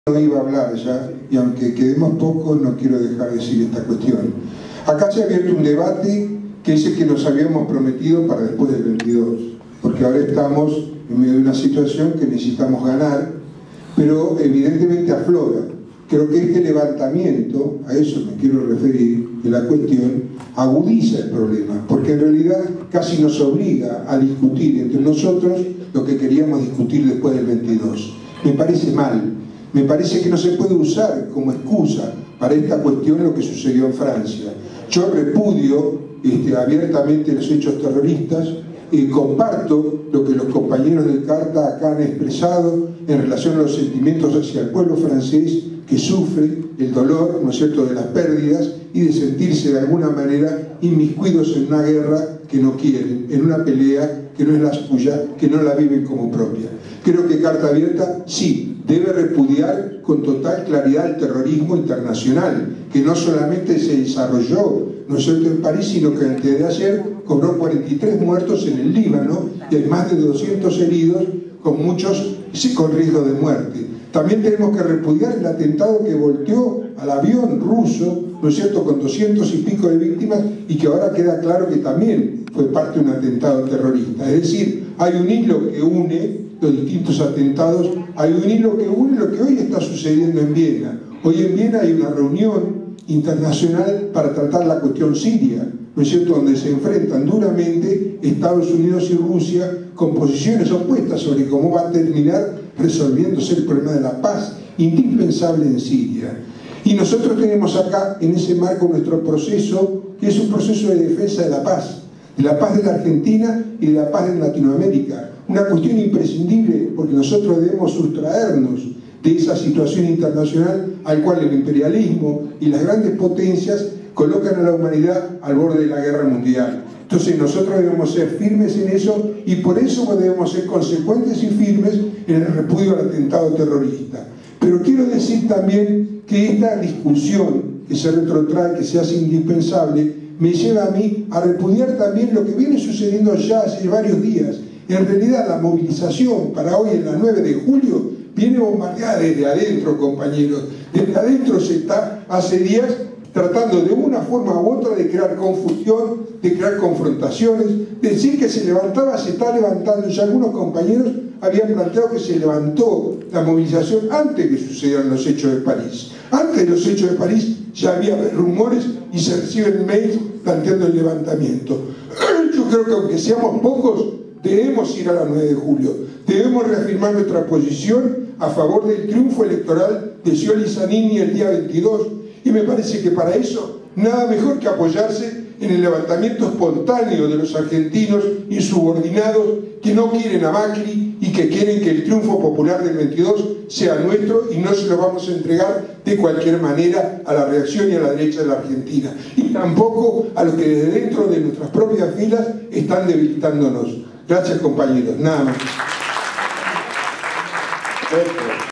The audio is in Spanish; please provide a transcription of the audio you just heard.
No iba a hablar ya, y aunque quedemos pocos, no quiero dejar de decir esta cuestión. Acá se ha abierto un debate que es el que nos habíamos prometido para después del 22, porque ahora estamos en medio de una situación que necesitamos ganar, pero evidentemente aflora. Creo que este levantamiento, a eso me quiero referir, de la cuestión, agudiza el problema, porque en realidad casi nos obliga a discutir entre nosotros lo que queríamos discutir después del 22. Me parece mal. Me parece que no se puede usar como excusa para esta cuestión lo que sucedió en Francia. Yo repudio abiertamente los hechos terroristas y comparto lo que los compañeros de Carta acá han expresado en relación a los sentimientos hacia el pueblo francés que sufre el dolor, ¿no es cierto?, de las pérdidas y de sentirse de alguna manera inmiscuidos en una guerra que no quieren, en una pelea que no es la suya, que no la viven como propia. Creo que Carta Abierta sí debe repudiar con total claridad el terrorismo internacional, que no solamente se desarrolló, ¿no es cierto?, en París, sino que antes de ayer cobró 43 muertos en el Líbano y hay más de 200 heridos, con muchos con riesgo de muerte. También tenemos que repudiar el atentado que volteó al avión ruso, ¿no es cierto?, con 200 y pico de víctimas y que ahora queda claro que también fue parte de un atentado terrorista. Es decir, hay un hilo que une los distintos atentados, hay un hilo que une lo que hoy está sucediendo en Viena. Hoy en Viena hay una reunión internacional para tratar la cuestión siria, ¿no es cierto?, donde se enfrentan duramente Estados Unidos y Rusia con posiciones opuestas sobre cómo va a terminar resolviéndose el problema de la paz indispensable en Siria. Y nosotros tenemos acá en ese marco nuestro proceso, que es un proceso de defensa de la paz de la Argentina y de la paz en Latinoamérica. Una cuestión imprescindible porque nosotros debemos sustraernos de esa situación internacional al cual el imperialismo y las grandes potencias colocan a la humanidad al borde de la guerra mundial. Entonces nosotros debemos ser firmes en eso y por eso debemos ser consecuentes y firmes en el repudio al atentado terrorista. Pero quiero decir también que esta discusión que se retrotrae, que se hace indispensable, me lleva a mí a repudiar también lo que viene sucediendo ya hace varios días. En realidad la movilización para hoy, en la 9 de julio, viene bombardeada desde adentro, compañeros. Desde adentro se está hace días tratando de una forma u otra de crear confusión, de crear confrontaciones, de decir que se levantaba, se está levantando. Ya algunos compañeros habían planteado que se levantó la movilización antes que sucedieran los hechos de París. Antes de los hechos de París ya había rumores y se reciben mails planteando el levantamiento. Yo creo que aunque seamos pocos, debemos ir a la 9 de julio. Debemos reafirmar nuestra posición a favor del triunfo electoral de Scioli Zanini el día 22. Y me parece que para eso nada mejor que apoyarse en el levantamiento espontáneo de los argentinos insubordinados que no quieren a Macri y que quieren que el triunfo popular del 22 sea nuestro y no se lo vamos a entregar de cualquier manera a la reacción y a la derecha de la Argentina. Y tampoco a los que desde dentro de nuestras propias filas están debilitándonos. Gracias, compañeros. Nada más.